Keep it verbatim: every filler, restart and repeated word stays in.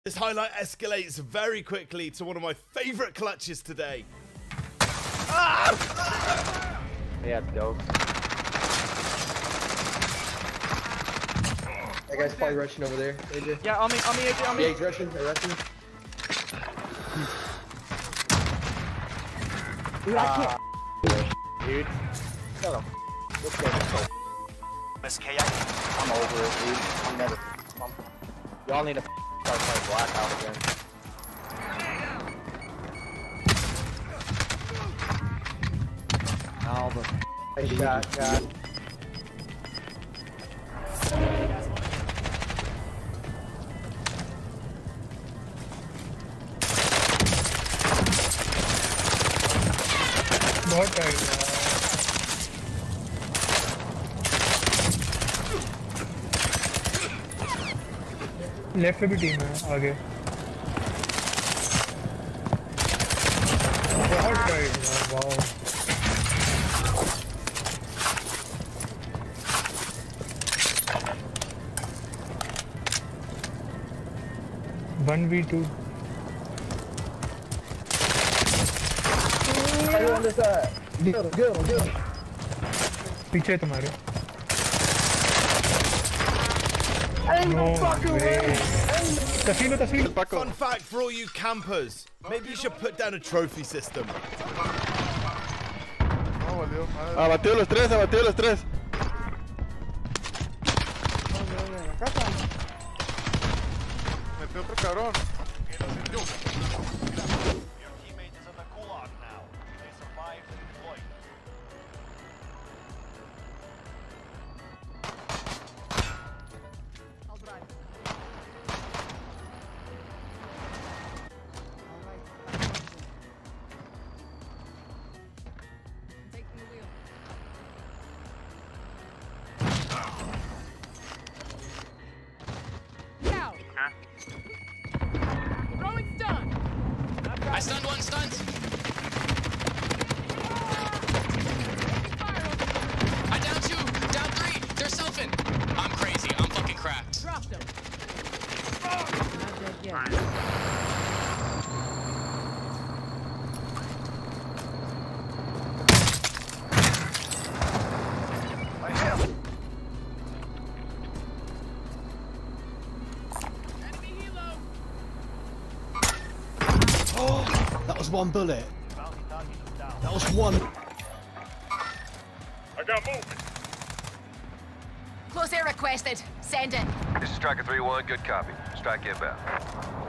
This highlight escalates very quickly to one of my favorite clutches today. Ah! Yeah, dope. That guy's probably rushing over there, A J. Yeah, on me, on me, A J, on me. Yeah, he's rushing, they're rushing. Dude, I can't. Uh, dude. Shut up. Let's go. Miss K, I'm over it, dude. I'm never. Y'all need to start playing Blackout again. Albert. Nice shot, God. बहुत tight है left पे भी team है आगे बहुत tight है wow one we to पीछे तुम्हारे तफीलो तफीलो Fun fact for all you campers, maybe you should put down a trophy system. Abatió los tres, abatió los tres. Metió otro cabrón. I stunned one, stunned. I down two, down three. They're selfing. I'm crazy. I'm fucking cracked. Dropped them. Oh. Not dead yet. That was one bullet. That was one. I got movement. Close air requested. Send it. This is Striker three one, good copy. Strike inbound.